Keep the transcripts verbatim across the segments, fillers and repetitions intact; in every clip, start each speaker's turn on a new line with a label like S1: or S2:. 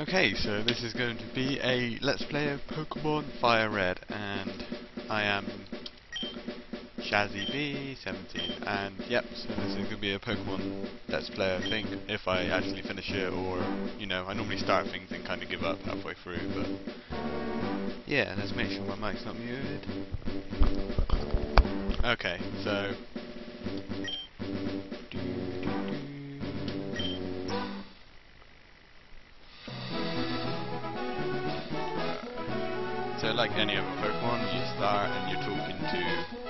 S1: Okay, so this is going to be a Let's Play of Pokemon Fire Red, and I am Shazzy B seventeen, and yep, so this is going to be a Pokemon Let's Play, I think, if I actually finish it, or, you know, I normally start things and kind of give up halfway through, but yeah, let's make sure my mic's not muted. Okay, so So like any other Pokemon, you start and you're talking to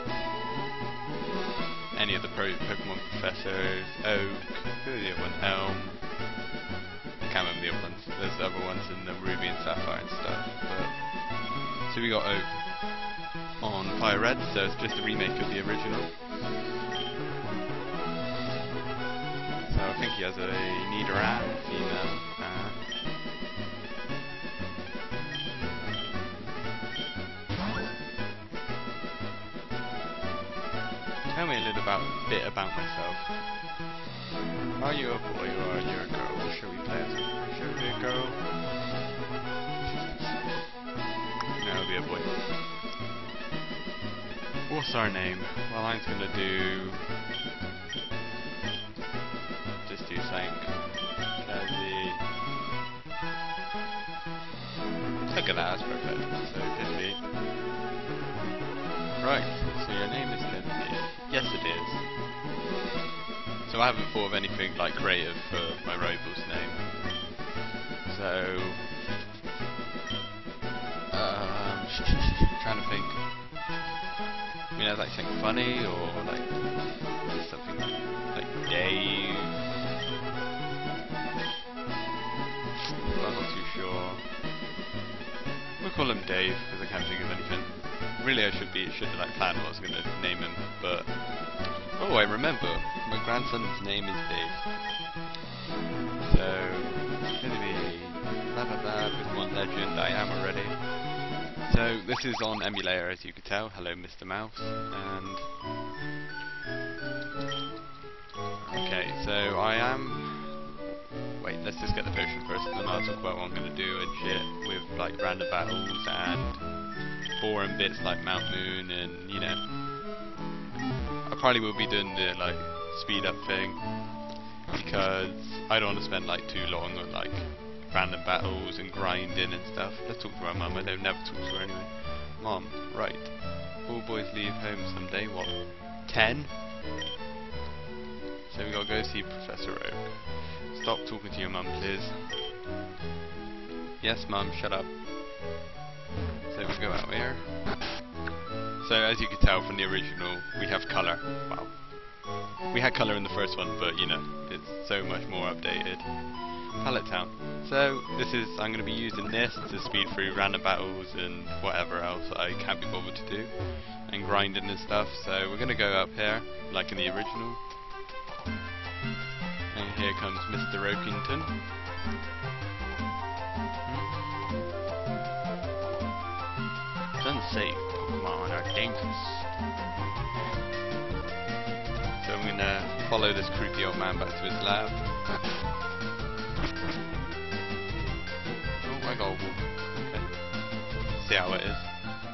S1: any of the pro Pokemon professors, Oak, who are the other one, Elm, I can't remember the other ones, there's the other ones in the Ruby and Sapphire and stuff, but so we got Oak on Fire Red, so it's just a remake of the original. So I think he has a Nidoran, female, uh, Tell me a little about, bit about myself. Are you a boy or are you a girl? Or shall we play as a, shall we be a girl? No, I'll be a boy. What's our name? Well, I'm gonna do... Just do something. Shazzy. Look at that, that's perfect. So, Disney. Right, so your name is Lindsay. Yes, it is. So I haven't thought of anything like creative for my rival's name. So, um, trying to think. You know, like something funny or like something like Dave. I'm not too sure. We'll call him Dave because I can't think of anything. Really, I should be should have like planned what I was going to name him, but oh, I remember. My grandson's name is Dave. So it's going to be blah blah blah. Pokemon Legend. I am already. So this is on emulator, as you could tell. Hello, Mister Mouse. And okay, so I am. Wait, let's just get the potion first, and then I'll talk about what I'm going to do and shit with like random battles and boring bits like Mount Moon, and you know, I probably will be doing the like speed up thing because I don't want to spend like too long on like random battles and grinding and stuff. Let's talk to our mum. I don't never talk to her anyway. Mom, right? All boys leave home someday. What? Ten? So we gotta go see Professor Oak. Stop talking to your mum, please. Yes, mum. Shut up. So we go out here. So as you can tell from the original, we have colour. Wow. We had colour in the first one, but you know, it's so much more updated. Pallet Town. So this is, I'm going to be using this to speed through random battles and whatever else I can't be bothered to do. And grinding and stuff. So we're going to go up here, like in the original. And here comes Mister Oakington. Unsafe Pokemon are dangerous. So I'm gonna follow this creepy old man back to his lab. Oh, I got a wolf. Okay. See how it is.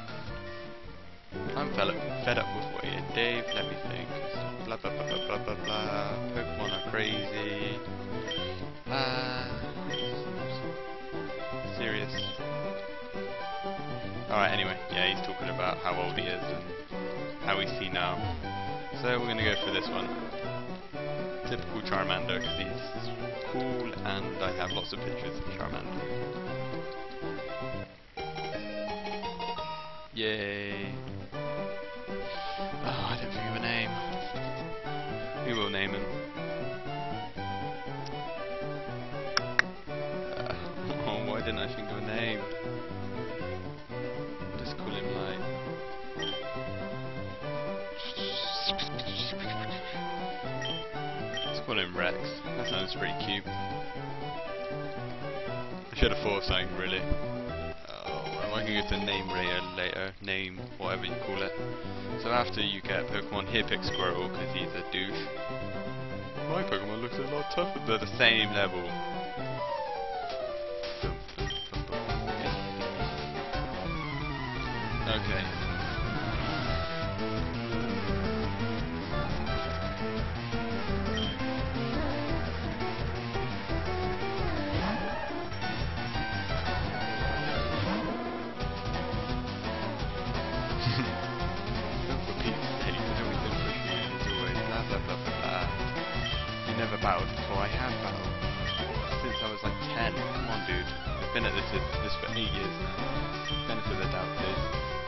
S1: I'm fed up, fed up with waiting. Dave, let me think. Blah blah blah blah blah blah blah. Pokemon are crazy. Uh, serious. Alright, anyway, yeah, he's talking about how old he is and how he's seen now. So we're going to go for this one. Typical Charmander, because he's cool and I have lots of pictures of Charmander. Yay! Oh, I don't think of a name. We will name him. Uh, oh, why didn't I think of a name? Call him like let's call him Rex. That sounds pretty cute. I should have thought of something really. Oh, I can go to name later, later, name whatever you call it. So after you get Pokemon, here pick Squirtle because he's a douche. My Pokemon looks a lot tougher. They're the same level. Okay. For Pete's sake, everything pushing it is always blah blah blah blah blah. You never battled before. I have battled since I was like ten. Come on, dude. I've been at this this for eight years now. Benefit of the doubt, please.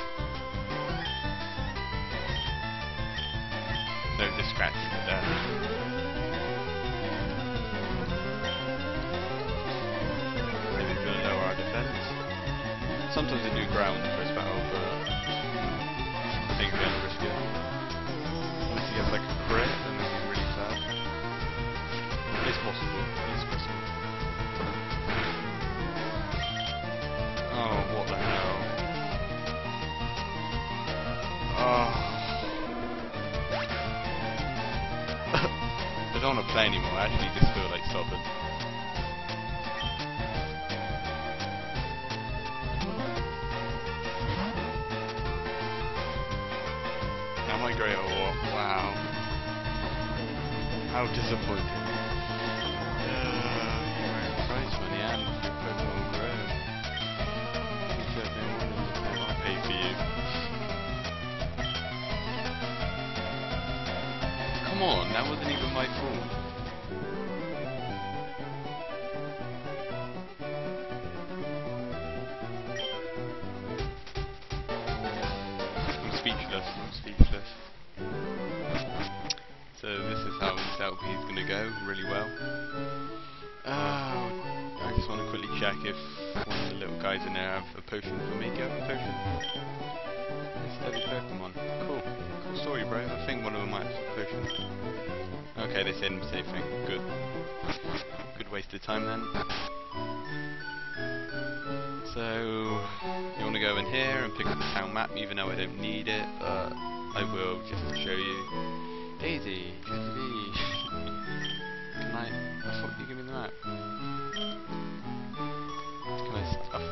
S1: No distracting with that. Maybe it's gonna lower our defense. Sometimes they do ground the first battle, but I think we're gonna risk it. Unless he gets like a crit, then it'll be really sad. It's possible. It's possible. Oh, what the hell? Oh. I don't want to play anymore. I actually just feel like stopping. Am I great or what? Wow. How disappointing. Uh, prize money and Pokemon Grow. You said they wanted to pay. I'll pay for you. Come on, that wasn't even my fault. I'm speechless, I'm speechless. So this is how this L P is going to go, really well. Uh, I just want to quickly check if one of the little guys in there have a potion for me. Do you have a potion? Steady Pokemon. Cool. Cool story, bro. I think one of them might have a potion. Okay, they said safe thing. Good. Good waste of time then. So you want to go in here and pick up the town map, even though I don't need it, but I will just to show you. Daisy, Daisy. Can I? I thought you give me the map. Can I stuff?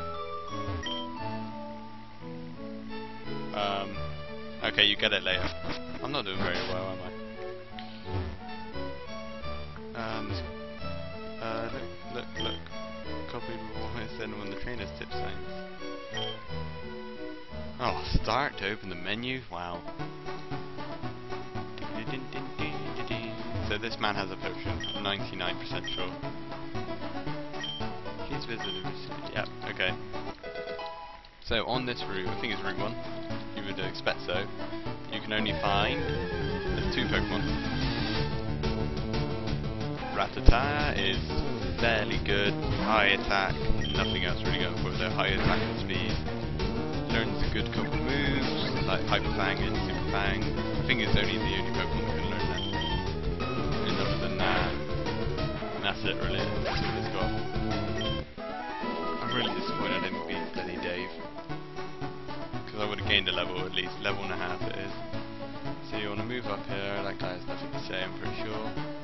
S1: Um. Okay, you get it later. I'm not doing very well, am I? And uh, look, look, look. Copy what I said on the trainer's tip signs. Oh, start to open the menu. Wow. So this man has a potion. I'm ninety-nine percent sure. He's visited recently. Yeah. Okay. So on this route, I think it's route one. You would expect so. You can only find there's two Pokemon. Rattata is fairly good, high attack, nothing else really going for it though, high attack and speed. Learns a good couple moves, like Hyper Fang and Super Fang. I think it's only the only Pokemon that can learn that. And other than that, that's it really, that's what it's got. I'm really disappointed I didn't beat Bloody Dave. Because I would have gained a level at least, level and a half it is. So you want to move up here, that guy has nothing to say I'm pretty sure.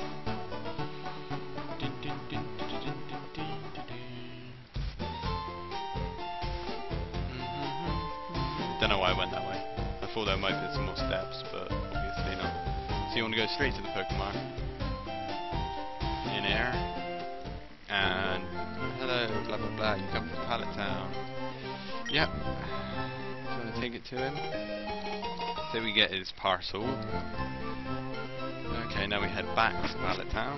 S1: Don't know why I went that way. I thought there might be some more steps, but obviously not. So you want to go straight to the Pokemon. In air. And hello, blah blah blah, you come from Pallet Town. Yep. So you want to take it to him. So we get his parcel. Okay, now we head back to Pallet Town.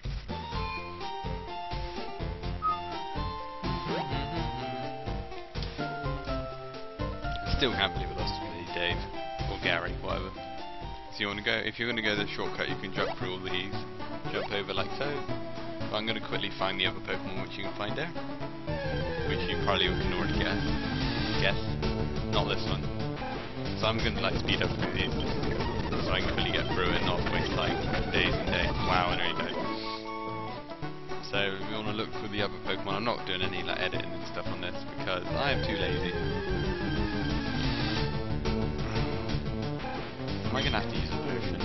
S1: Still can't believe it lost to me, Dave, or Gary, whatever. So you want to go, if you're going to go the shortcut, you can jump through all these, jump over like so. But I'm going to quickly find the other Pokemon which you can find there, which you probably can already guess. Guess, not this one. So I'm going to like speed up through these, so I can quickly get through it, not waste like days and days. Wow, I know you don't. So if you want to look for the other Pokemon, I'm not doing any like editing and stuff on this because I am too lazy. Am I gonna have to use a potion?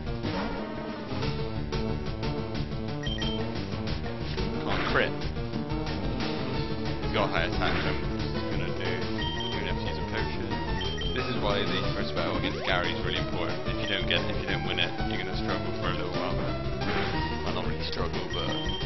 S1: Can't crit. He's got a high attack, so I'm just gonna do. I'm gonna have to use a potion. This is why the first battle against Gary is really important. If you don't get, if you don't win it, you're going to struggle for a little while. Well, not really struggle, but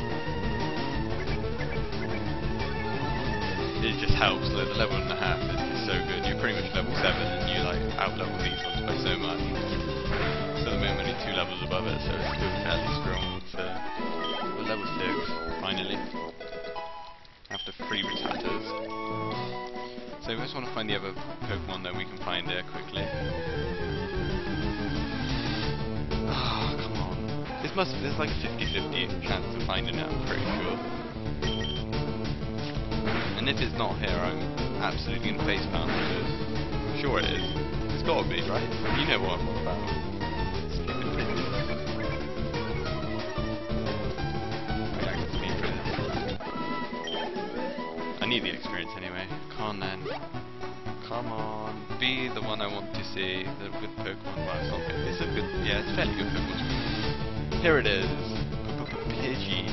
S1: it just helps. Like, the level and a half is just so good. You're pretty much level seven, and you like out level these ones by so much. So the moment only two levels above it, so it's still fairly strong. So we're level six finally after three returns. So we just want to find the other Pokemon that we can find there quickly. Ah, oh, come on. This must, there's like a fifty fifty chance of finding it, I'm pretty sure. And if it's not here, I'm absolutely going to facepalm because I'm sure it is. It's got to be, right? You know what I'm on about. Stupid pigeon. Wait, I can speed through this. I need the experience anyway. Come on then. Come on. Be the one I want to see. The good Pokemon. Well, it's not good. It's a good. Yeah, it's a fairly good Pokemon. Here it is. Pidgey.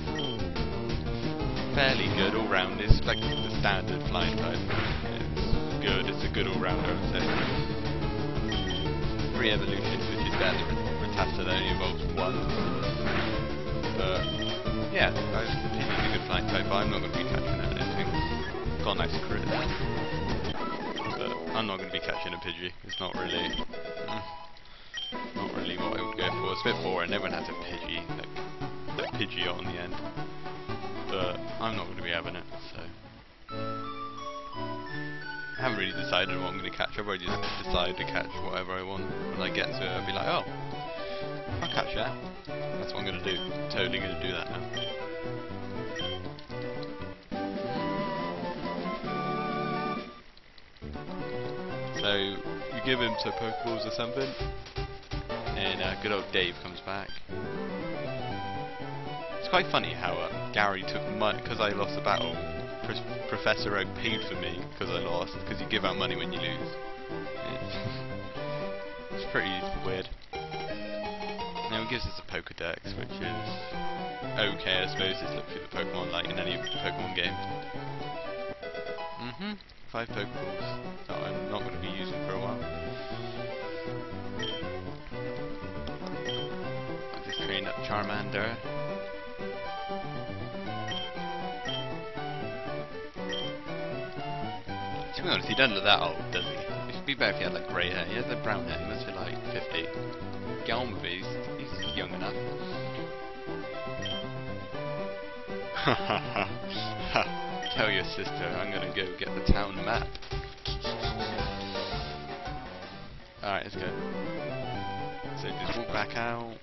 S1: Fairly good all round. It's like the standard flying type. It's good. It's a good all rounder, I would say. Three evolutions, which is barely Rattata that only evolves once. But yeah, Pidgey's a good flying type. But I'm not going to be catching that. I don't think. Got a nice crit there. But I'm not going to be catching a Pidgey. It's not really, mm, not really what I would go for. It's a bit boring. Everyone has a Pidgey, like a Pidgeot on the end. But I'm not going to be having it. So I haven't really decided what I'm going to catch. I've already just decided to catch whatever I want. When I get to it, I'll be like, oh, I'll catch that. That's what I'm going to do. Totally going to do that now. So you give him some Pokeballs or something, and uh, good old Dave comes back. It's quite funny how uh, Gary took money because I lost the battle. Pro Professor Oak paid for me because I lost, because you give out money when you lose. It's, it's pretty weird. Now he gives us a Pokedex, which is okay, I suppose. Just look through the Pokemon like in any Pokemon game. Mhm. Five Pokeballs that I'm not going to be using for a while. I'll just train up Charmander. To be honest, he doesn't look that old, does he? It should be better if he had like grey hair. He has like brown hair. He must be like fifty. Get on with it. He's, he's young enough. Ha ha ha. Tell your sister I'm gonna go get the town map. Alright, let's go. So just walk back out.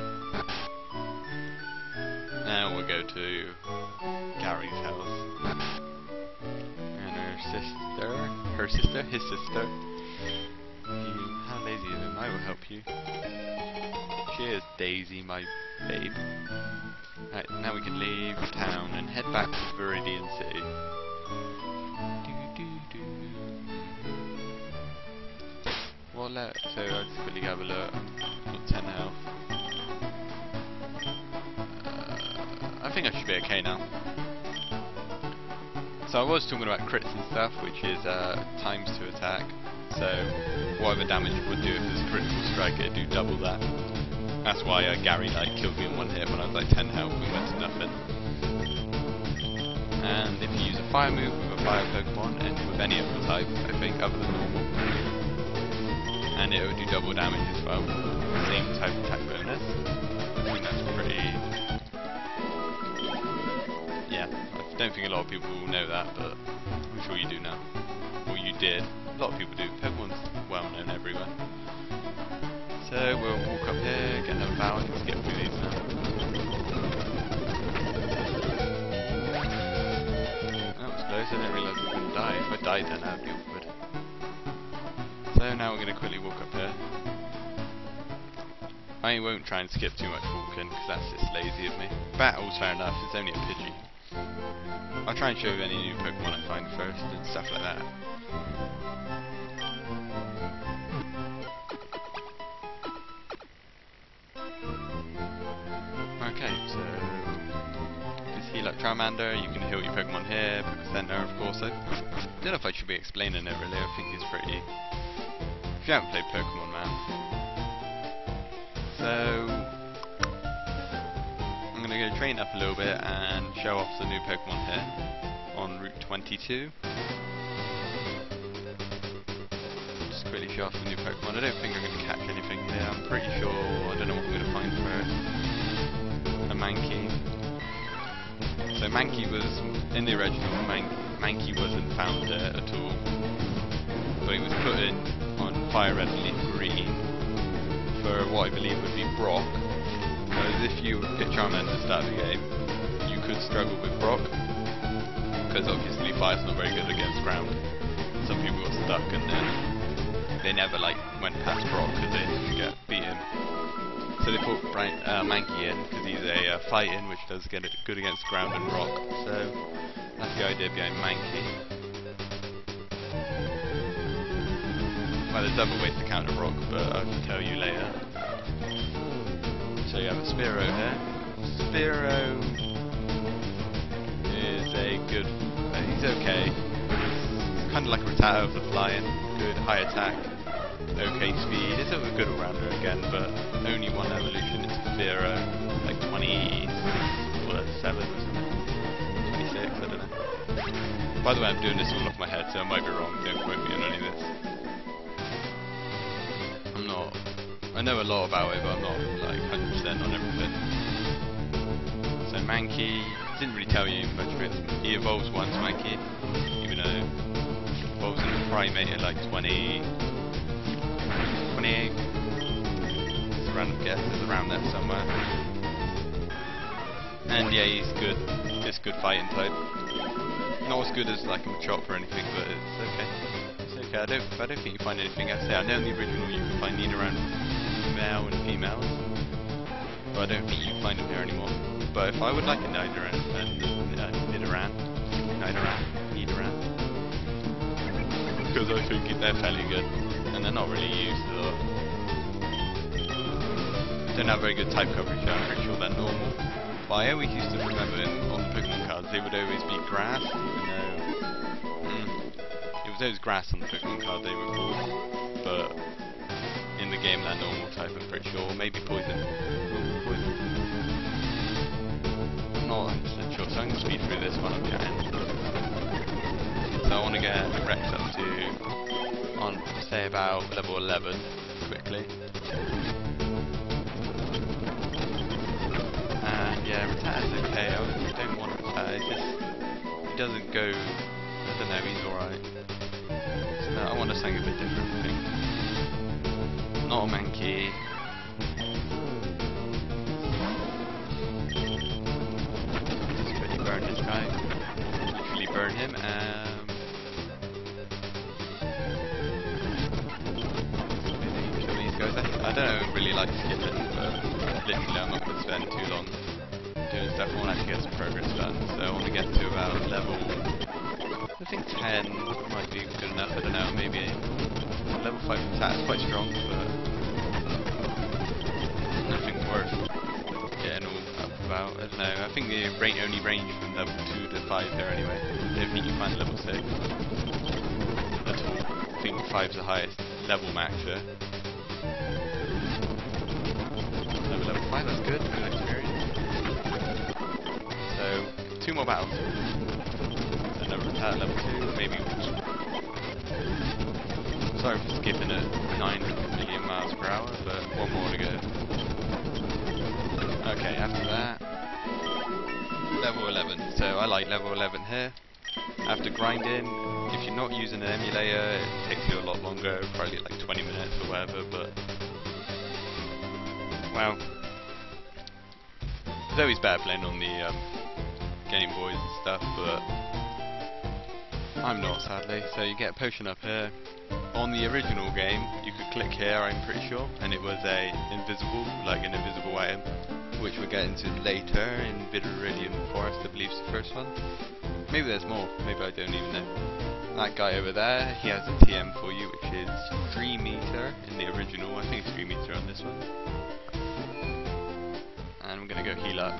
S1: Now we'll go to Gary's house. And her sister, her sister, his sister. You, how lazy is him? I will help you. Cheers, Daisy, my babe. Right, now we can leave town and head back to Viridian City. Do, do, do. Well, let, so I'll just quickly have a look. Got ten health. Uh, I think I should be okay now. So I was talking about crits and stuff, which is uh, times to attack. So whatever damage it would do if it's a critical strike, it'd do double that. That's why uh, Gary like killed me in one hit when I was like ten health. We went to nothing. And if you use a fire move with a fire Pokemon and with any other type, I think other than normal, and it would do double damage as well. Same type attack bonus. I think that's pretty. Yeah, I don't think a lot of people will know that, but I'm sure you do now. Or you did. A lot of people do. Pokemon's well known everywhere. So we'll walk up here, get another balance, get through these now. That was close, I didn't realise I was going to die. If I died then that would be awkward. So now we're going to quickly walk up here. I won't try and skip too much walking, because that's just lazy of me. Battle's fair enough, it's only a Pidgey. I'll try and show you any new Pokemon I find first, and stuff like that. Okay, so just heal up Charmander, you can heal your Pokemon here, Poké Center of course. I don't know if I should be explaining it really, I think it's pretty you haven't played Pokemon, man. So I'm gonna go train up a little bit and show off the new Pokemon here on Route twenty-two. Just quickly show off the new Pokemon. I don't think I'm gonna catch anything here. I'm pretty sure I don't know what I'm gonna find first. A Mankey. So Mankey was in the original. Man Mankey wasn't found there at all, but he was put in on Fire Red and Leaf Green for what I believe would be Brock. Because if you pick Charmander at the start of the game, you could struggle with Brock, because obviously Fire's not very good against ground. Some people got stuck and then they never like went past Brock because they didn't get beaten. So they put Brian, uh, Mankey in because he's a uh, fighting, which does get it good against ground and rock. So that's the idea behind Mankey. Well, there's other ways to counter rock, but I'll tell you later. So you have a Spearow here. Spearow is a good. Uh, he's okay. He's kind of like a Rattata of the flying. Good high attack. Okay speed. It's a good all-rounder again, but only one evolution. It's Spearow, like twenty-seven or something. twenty-six, I don't know. By the way, I'm doing this all off my head, so I might be wrong. Don't quote me on any of this. I'm not. I know a lot about it, but I'm not like one hundred percent on everything. So Mankey didn't really tell you much of it. He evolves once, Mankey, even though he evolves in a primate at like twenty. twenty-eight. It's a random guess, it's around there somewhere. And yeah, he's good. It's good fighting type. Not as good as like a Machop or anything, but it's okay. It's okay. I don't. I don't think you find anything else there. I know in the original you can find Nidoran male and females, but I don't think you can find them here anymore. But if I would like a Nidoran, then uh, Nidoran, Nidoran, Nidoran, because I think they're fairly good. And they're not really used a lot. Don't have very good type coverage, so I'm pretty sure they're normal. But I always used to remember in, on the Pokemon cards they would always be grass, even though mm, it was always grass on the Pokemon card they were called. But in the game they're normal type, I'm pretty sure. Or maybe poison. Ooh, poison. I'm not one hundred percent sure, so I'm going to speed through this one I'm chatting. So I want to get Rex up to on say about level eleven quickly. And yeah, Rattata's okay. I don't want Rattata. It's just he doesn't go. I don't know. He's alright. So no, I want something a bit different. I think. Not a Mankey. Just quickly burn this guy. Literally burn him. Um, I don't really like skipping, but literally I'm not going to spend too long doing stuff. I want to actually get some progress done, so I want to get to about level, I think ten might be good enough, I don't know, maybe level five attack is quite strong, but nothing worth getting all up about, I don't know, I think the range only range from level two to five there anyway. I don't think you find level six at all. I think five's the highest level max here. Level, level five, that's good, good experience. So, two more battles. Another attack, level two, maybe. Sorry for skipping at nine million miles per hour, but one more to go. Okay, after that, level eleven. So I like level eleven here. After grinding, if you're not using an emulator, it takes you a lot longer, probably like twenty minutes or whatever, but well, it's always better playing on the um, Game Boys and stuff, but I'm not, sadly. So you get a potion up here. On the original game, you could click here, I'm pretty sure, and it was a invisible, like an invisible item, which we'll get into later in Viridian Forest, I believe is the first one. Maybe there's more, maybe I don't even know. That guy over there, he has a T M for you, which is three meter in the original. I think it's three meter on this one. And we're gonna go heal up.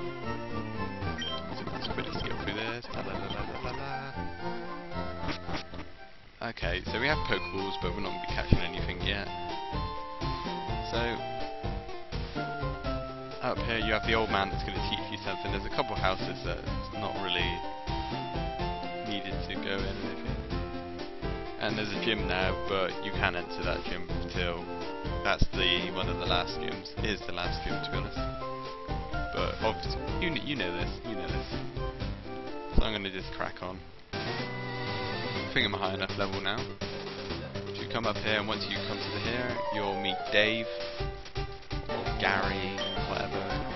S1: So let's quickly skip through this. La, la, la, la, la, la. Okay, so we have Pokeballs, but we're not going to be catching anything yet. So, up here you have the old man that's going to teach you something. There's a couple houses that's not really needed to go in. And there's a gym now, but you can enter that gym till that's the one of the last gyms. It is the last gym, to be honest. But obviously, you kn you know this, you know this. So I'm gonna just crack on. I think I'm a high enough level now. So you come up here, and once you come to the here, you'll meet Dave or Gary, whatever.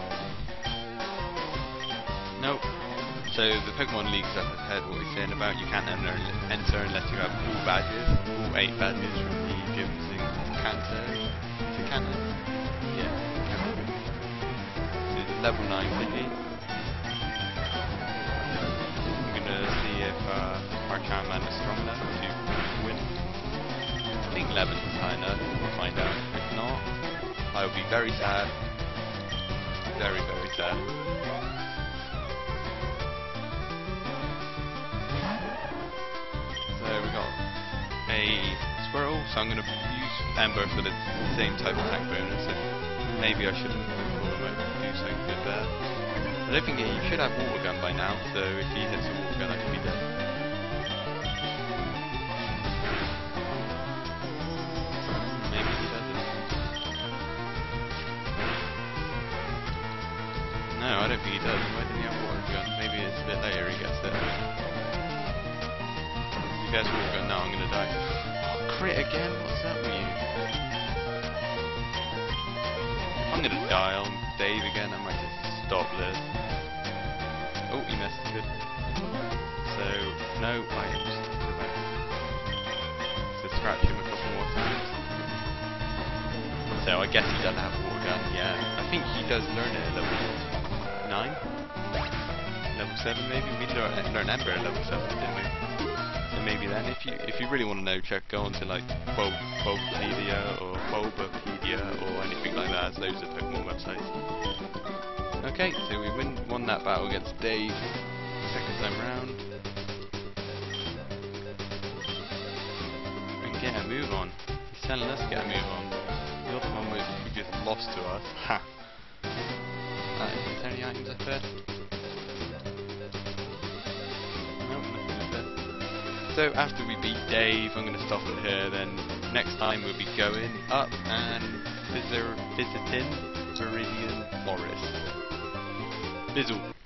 S1: Nope. So the Pokemon League's up ahead, what we're saying about you can't enter, enter unless you have all badges, all eight badges from the gyms in Kanto. Is it Kanto? Yeah, Kanto. So it's level nine thingy. I'm gonna see if uh, our Charmander is strong enough to win. I think eleven is high enough, we'll find out. If not, I will be very sad. Very, very sad. So we got a Squirtle, so I'm going to use Ember for the same type of attack bonus, so maybe I shouldn't do something good there. I don't think he should have Water Gun by now, so if he hits a Water Gun I could be dead. Maybe he doesn't. No, I don't think he does. Why didn't he have Water Gun? Maybe it's a bit later he gets it. You guys will go, no, I'm gonna die. Oh, crit again? What's up with you? I'm gonna die on Dave again, I might just stop this. Oh, he missed, good. So, no items. So scratch him a couple more times. So I guess he doesn't have a water gun, yeah. I think he does learn it at level nine? Level seven maybe? We learn, learn Ember at level seven, didn't we? Maybe then, if you if you really want to know, check go on to like Bulb, Bulbapedia or Bulbapedia or anything like that. There's loads of Pokemon websites. Okay, so we win won that battle against Dave second time round. And get a move on. He's telling us to get a move on. You're the one who just lost to us. Ha! Uh, is there any items up there? So after we beat Dave, I'm going to stop it here, then next time we'll be going up and visit, visiting Viridian Forest. Bizzle.